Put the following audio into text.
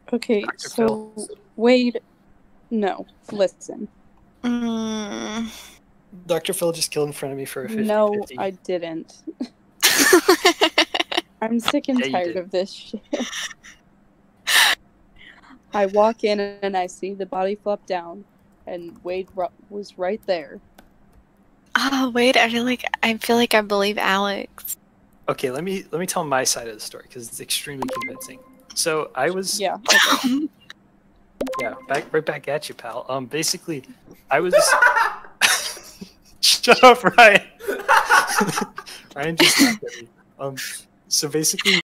Okay, Dr. so Wade, no, listen. Dr. Phil just killed in front of me for a 50-50. No, I didn't. I'm sick and Yeah, you tired did. of this shit. I walk in and I see the body flop down, and Wade was right there. Oh, wait, I feel like I believe Alex. Okay, let me tell my side of the story because it's extremely convincing. So I was Yeah. Okay. yeah, right back at you, pal. Basically, I was shut up, Ryan. Ryan just laughed at me. So basically,